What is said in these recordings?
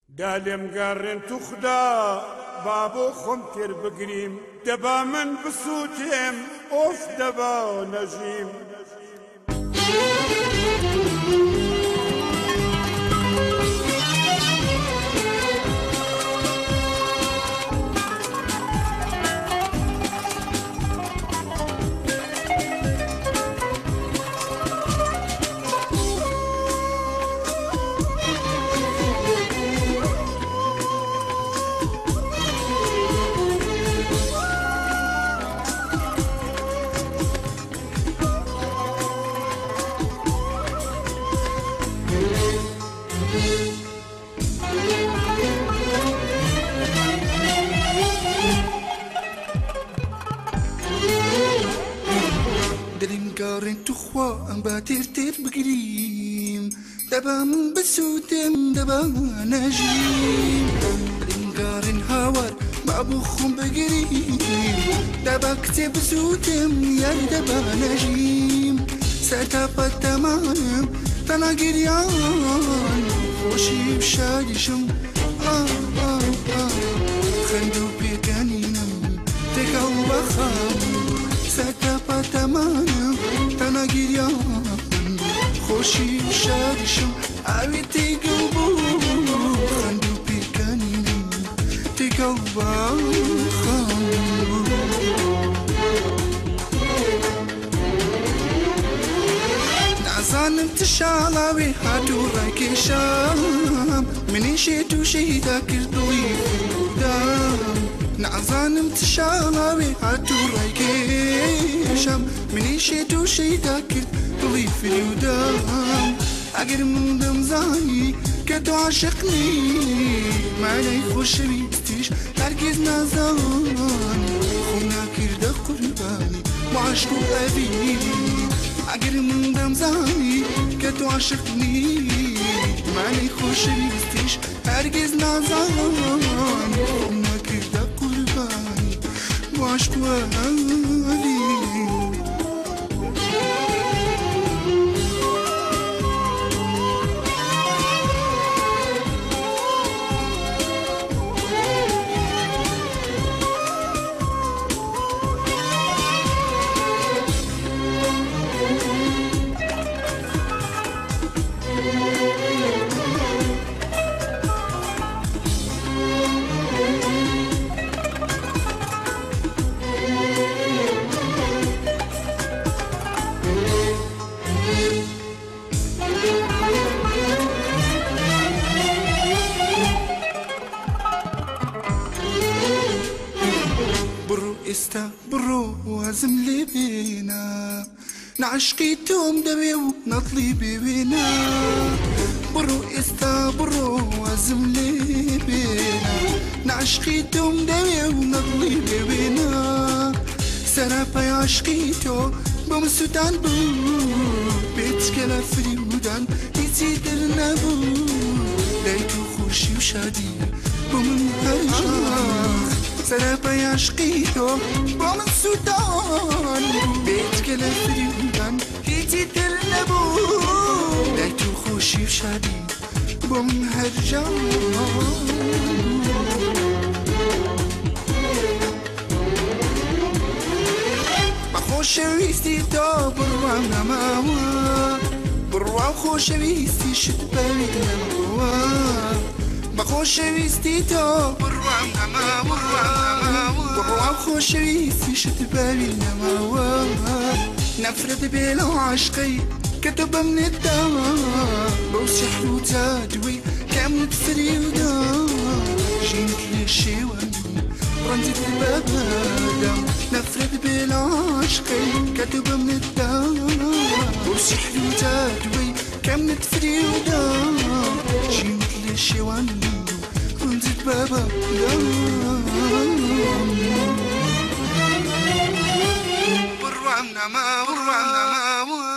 دالم قارن تخدا بابو خمتر بقريم دبا من بسوتهم اوف دبا نجيم دلم قارن تخوا ام باتير تير بقريم دبا من بسوتم دبا نجيم دلم قارن هاور بابوخم بقريم دبا كتب سوتم يا دبا نجيم ستابا تمام تنا قريان خوشي بشادشم خندو بيكانينم تكاو بخام ستابا تمام تنا قريان خوشي بشادشم اوي تيقلبو خندو بيكانينم تكاو بخام نعزانم تشالاوي هاتو راكي شام مني شيتو شيدا كردوي دام نعزانم تشالاوي هاتو راكي شام مني شيتو شيدا كردوي في الودام اقر من دمزاني كتو عاشقني ما علي خوش بيستيش هرگز نازاني خونا كرده قرباني وعشقو أبي اگر من دمزانی که تو عاشقنی معنی خوش بیستیش هرگز نزانی نکرده قربانی و عشق و علی برو استا برو وازم لي بينا نعشقي توم دبي ونطلي بينا برو استا برو وازم لي بينا نعشقي توم دبي ونطلي بينا سرابا عشقي تو بمسودان بو بيتك لفريودان يتيدرنا بو ليتو خوشي وشادي بمن هرجان سرابا عشقيتو بوم السودان بيتك لفريودان هيتي ترنبو ليتو خوشي وشادي بوم هرجان بخوشويستي تو بروام نماوا بروام خوشويستي شتبالي نماوا بخوشويستي تو بروام نماوا بروام خوشويستي شتبالي نماوا نفرد بيلو عشقي كتب من الدواء بوسي حلوتا دوي كامل فريودا جينت لي الشيوان رنزت البابا نفرد بالعشقي كتب من الدواء بوسي حلوتا دوي كامل فريودا جينت لي الشيوان رنزت بابا بروامنا ما بروامنا ما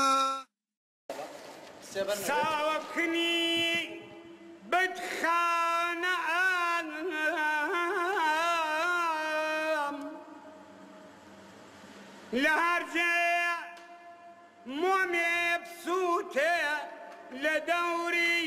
ساوكني بدخان لهرجع مومي بسوته لدوري